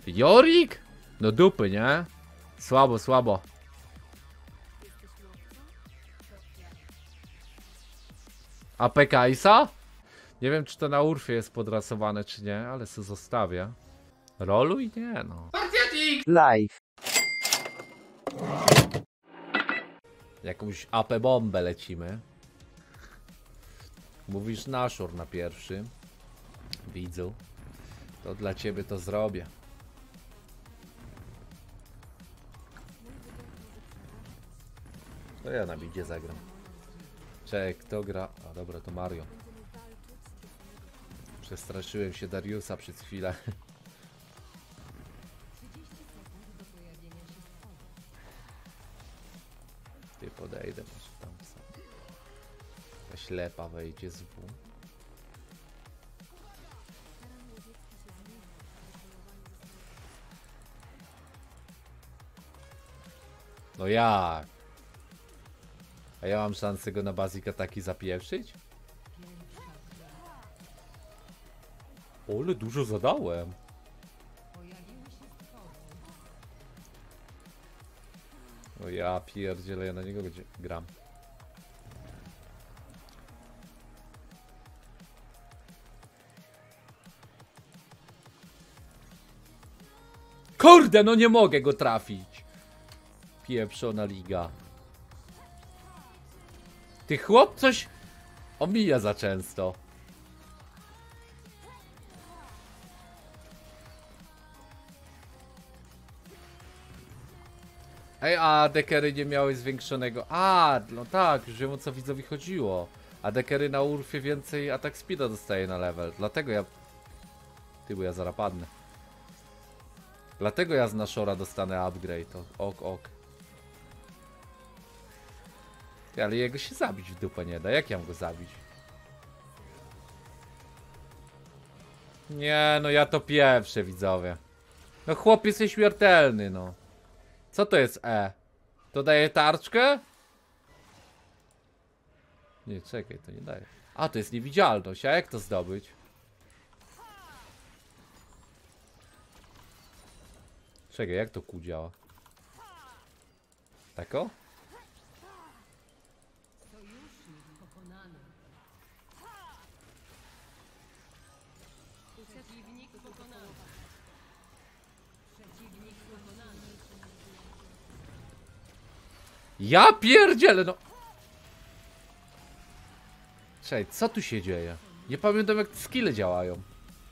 Jorik? No dupy, nie? Słabo, słabo. A PKS-a? Nie wiem, czy to na Urfie jest podrasowane, czy nie, ale se zostawię. Roluj? Nie, no. Live. Jakąś AP bombę lecimy. Mówisz Nashor na pierwszy. Widzu. To dla ciebie to zrobię. To ja na bidzie zagram. Czekaj, kto gra? A dobra, to Mario. Przestraszyłem się Dariusa przez chwilę. Ty podejdę, może tam sam. Ta ślepa wejdzie z W. No jak? A ja mam szansę go na basic ataki zapieprzyć? Ole, dużo zadałem. O ja pierdzielę, ja na niego gram. Kurde, no nie mogę go trafić. Pieprzona liga. Ty chłop coś omija za często. Ej, a dekery nie miały zwiększonego. A, no tak, już wiem, o co widzowi chodziło. A dekery na Urfie więcej atak speeda dostaje na level. Dlatego ja... Ty, bo ja zaraz padnę. Dlatego ja z Nashora dostanę upgrade. Ok, ok. Ty, ale jego się zabić w dupę nie da. Jak ja mam go zabić? Nie, no ja to pierwsze, widzowie. No chłop jest nieśmiertelny, no. Co to jest E? To daje tarczkę? Nie, czekaj, to nie daje. A, to jest niewidzialność, a jak to zdobyć? Czekaj, jak to Q działa? Tako? Ja pierdzielę, no! Czekaj, co tu się dzieje? Nie pamiętam, jak skille działają.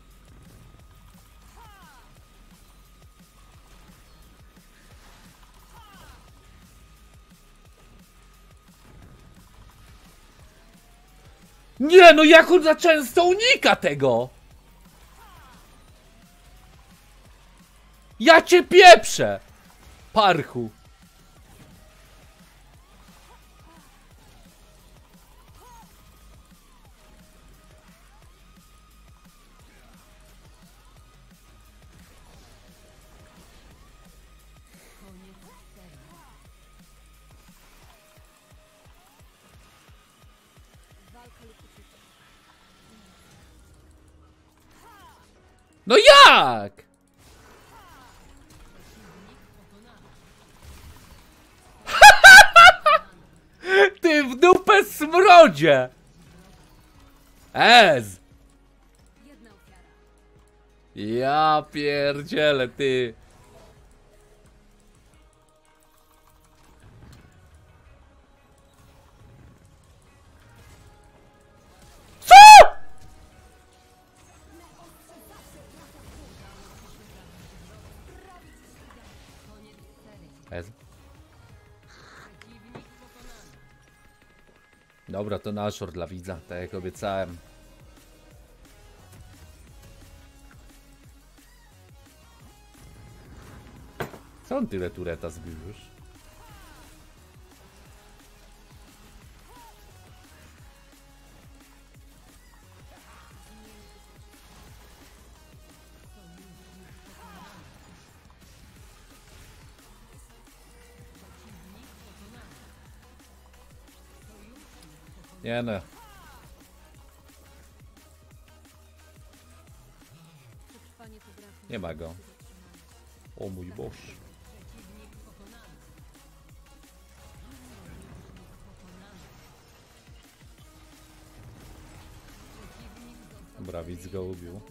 Nie, no jak on za często unika tego! Ja cię pieprzę! Parchu. No jak? Ty w dupę smrodzie! Ez! Ja pierdzielę, ty. Ez. Dobra, to Nashor dla widza, tak jak obiecałem. Co on tyle tureta zbił już? Nie no. Nie ma go. O mój Boże. Dobra, widz go ubił.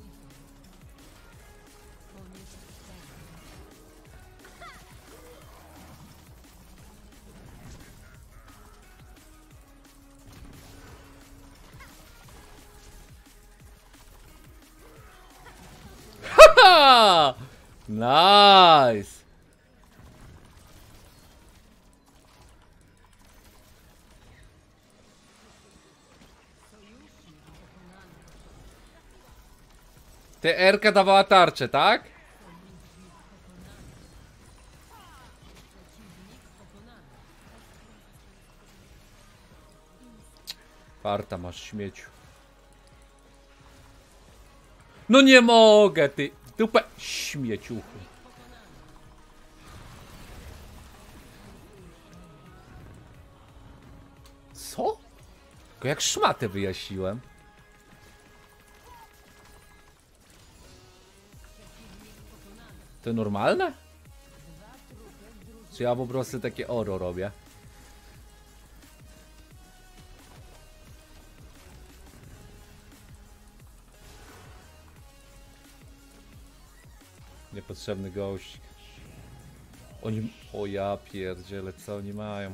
Haha! Nice! Ty Erka dawała tarczę, tak? Farta masz, śmieciu. No nie mogę, ty dupę śmieciuchu. Co? Tylko jak szmatę wyjaśniłem. To normalne? Czy ja po prostu takie oro robię? Niepotrzebny gość. Oni... O ja pierdzielę, co oni mają?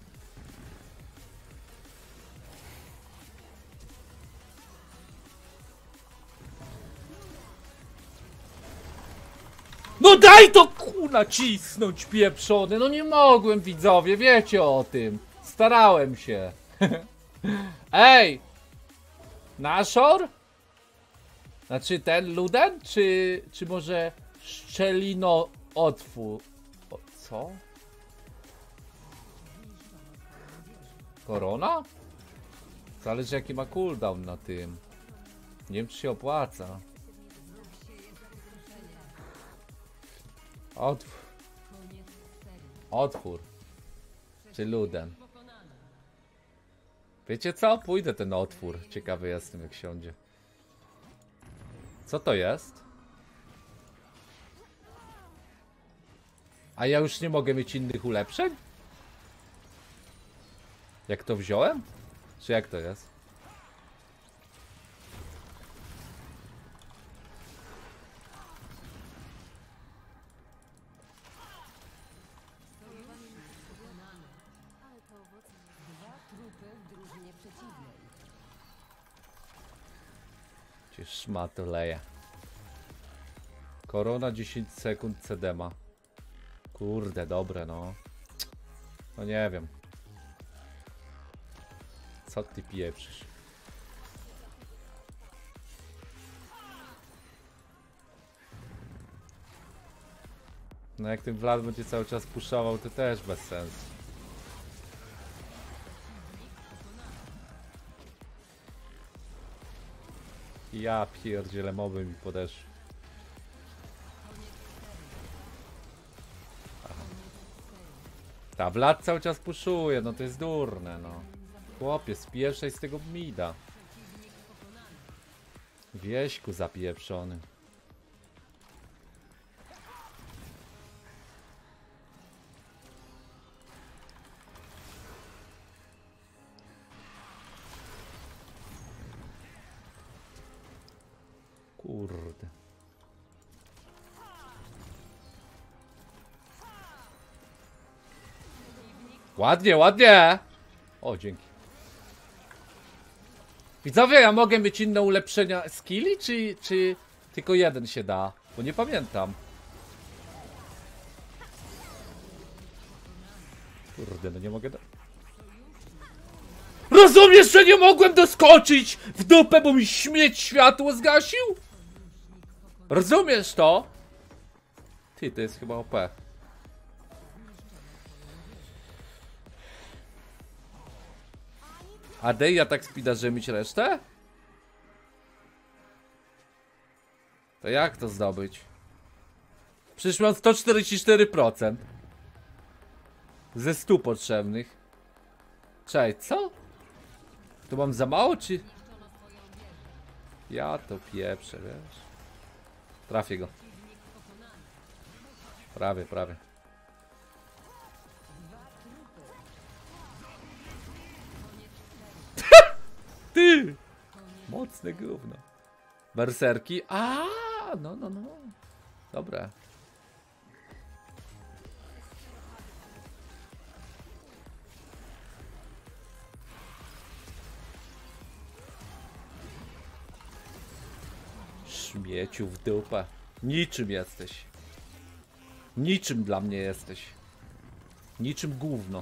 No daj to kuna cisnąć pieprzony. No nie mogłem, widzowie, wiecie o tym. Starałem się. Ej! Nashor? Znaczy ten Luden? Czy może Szczelino otwór? O, co? Korona? Zależy jaki ma cooldown na tym. Nie wiem czy się opłaca. Otwór. Otwór. Czy Luden? Wiecie co? Pójdę ten otwór. Ciekawy jestem jak siądzie. Co to jest? A ja już nie mogę mieć innych ulepszeń? Jak to wziąłem? Czy jak to jest? Cię szmato leje. Korona 10 sekund cedema. Kurde, dobre no. No nie wiem. Co ty pieprzysz? No jak ten Vlad będzie cały czas puszował, to też bez sensu. Ja pierdzielę, moby mi podeszły. Ta Vlad cały czas puszuje, no to jest durne, no. Chłopie, z pierwszej z tego mida. Wieśku zapieprzony. Kurde. Ładnie, ładnie! O, dzięki. Widzowie, ja mogę mieć inne ulepszenia skilli, czy tylko jeden się da? Bo nie pamiętam. Kurde, no nie mogę Rozumiesz, że nie mogłem doskoczyć w dupę, bo mi śmieć światło zgasił? Rozumiesz to? Ty, to jest chyba OP. A Deja tak speeda, żeby mieć resztę? To jak to zdobyć? Przecież mam 144% ze 100 potrzebnych. Cześć, co? To mam za mało, czy... Ja to pieprzę, wiesz? Trafię go. Prawie, prawie. Ty! Mocne gówno. Berserki? A, no. Dobra. Śmieciu w dupę. Niczym jesteś. Niczym dla mnie jesteś. Niczym gówno.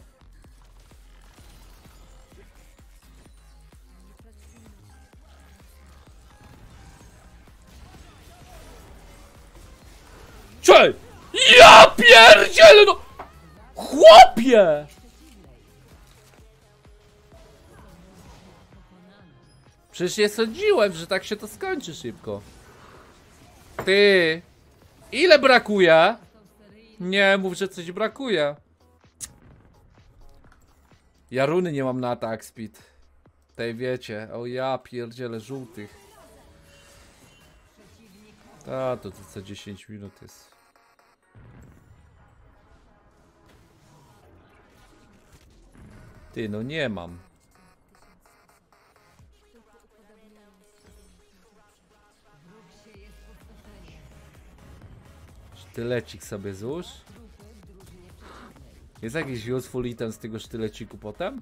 Czej! Ja pierdzielę no! Chłopie! Przecież nie sądziłem, że tak się to skończy szybko. Ty! Ile brakuje? Nie mów, że coś brakuje. Ja runy nie mam na attack speed. Tej wiecie. O ja pierdzielę żółtych. A to co 10 minut jest. Ty no nie mam. Sztylecik sobie złóż. Jest jakiś useful item z tego sztyleciku potem?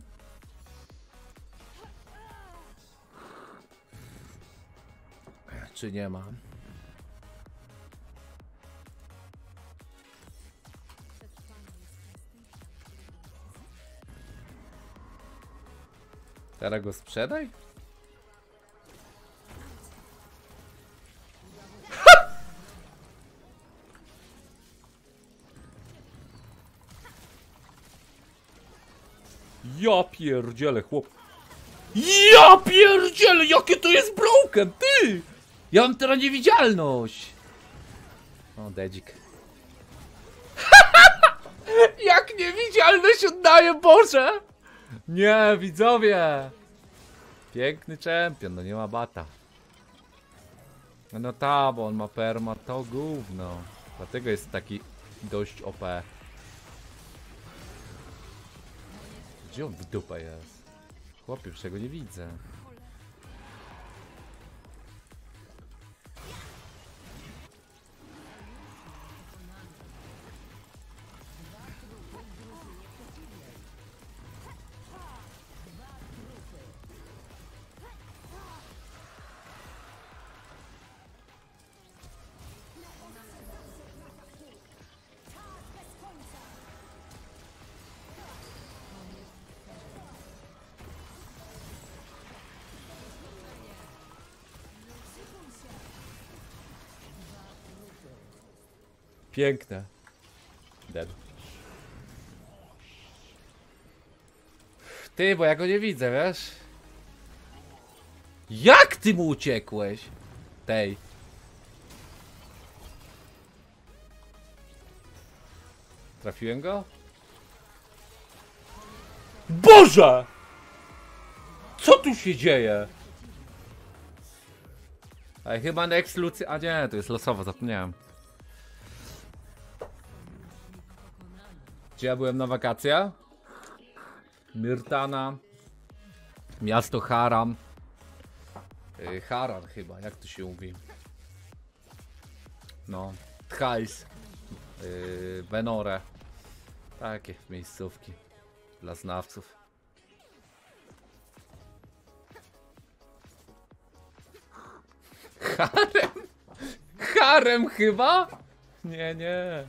Czy nie ma? Teraz go sprzedaj? Ja pierdzielę, chłop. Ja pierdzielę, jakie to jest broken, ty! Ja mam teraz niewidzialność. O, dedzik. Jak niewidzialność oddaję, Boże! Nie, widzowie! Piękny czempion, no nie ma bata. No ta, bo on ma perma, to gówno. Dlatego jest taki dość OP. Gdzie on w dupę jest? Chłopie, czego nie widzę. Piękne. Dead. Ty, bo ja go nie widzę, wiesz? Jak ty mu uciekłeś? Tej. Trafiłem go? Boże! Co tu się dzieje? A chyba next Lucy... A nie, to jest losowo, zapomniałem. Gdzie ja byłem na wakacjach? Myrtana. Miasto Haram. Haran chyba, jak to się mówi? No. Tchajs. Venore. Takie miejscówki. Dla znawców. Harem? Harem chyba? Nie, nie.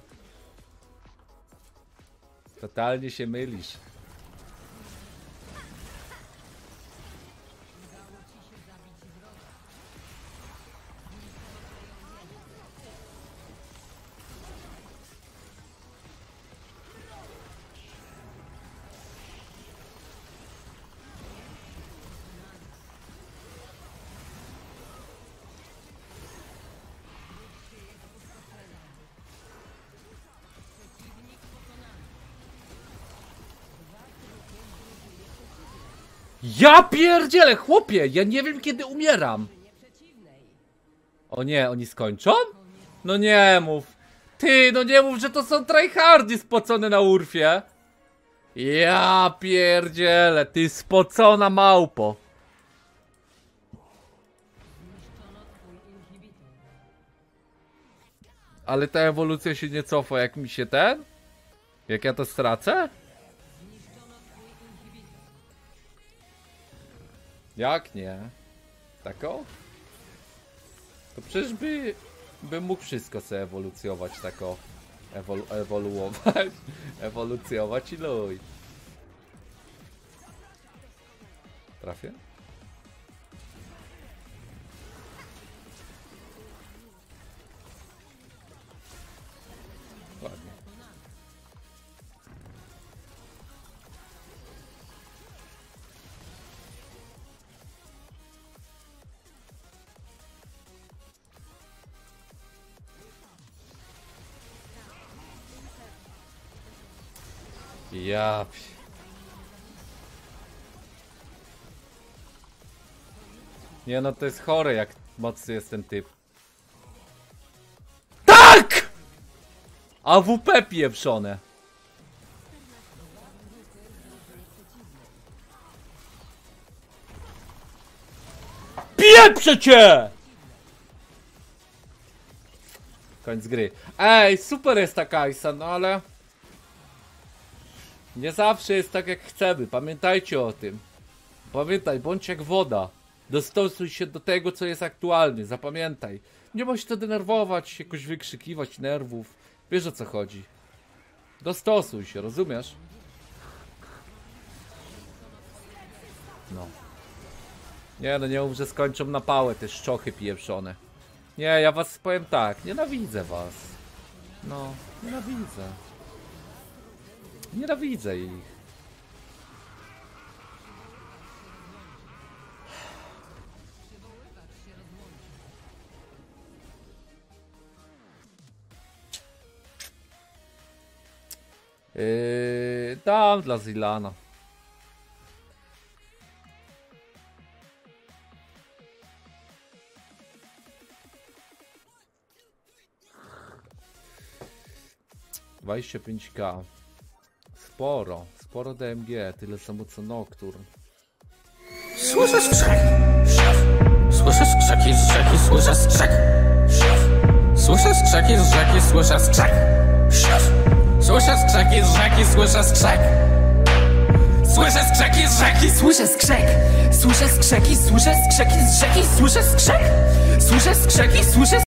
Totalnie się mylisz. Ja pierdzielę, chłopie! Ja nie wiem, kiedy umieram. O nie, oni skończą? No nie mów. Ty, no nie mów, że to są tryhardy spocone na Urfie. Ja pierdzielę, ty spocona małpo. Ale ta ewolucja się nie cofa, jak mi się ten? Jak ja to stracę? Jak nie? Tako? To przecież bym mógł wszystko sobie ewolucjować, tako. Ewoluować. Ewolucjować i luj. Trafię? Ładnie. Ja... Nie no, to jest chore, jak mocny jest ten typ. TAK! AWP pieprzone. Pieprzę cię! Koniec gry. Ej, super jest ta Kajsa, no ale... Nie zawsze jest tak, jak chcemy. Pamiętajcie o tym. Pamiętaj, bądź jak woda. Dostosuj się do tego, co jest aktualnie. Zapamiętaj. Nie ma się to denerwować, jakoś wykrzykiwać nerwów. Wiesz, o co chodzi. Dostosuj się, rozumiesz? No. Nie, no nie mów, że skończą na pałę te szczochy pieprzone. Nie, ja was powiem tak. Nienawidzę was. No, nienawidzę. Nienawidzę ich. Dam dla Zilana. $25K. Sporo DMG, tyle samo co Nocturne. Słyszę skrzek. Słyszę skrzeki z rzeki, słyszę skrzek. Słyszę skrzeki z rzeki, słyszę skrzek. Słyszę skrzeki z rzeki, słyszę skrzek. Słyszę skrzeki z rzeki, słyszę skrzek. Słyszę skrzeki, słyszę skrzeki z rzeki, słyszę skrzek. Słyszę skrzeki, słyszę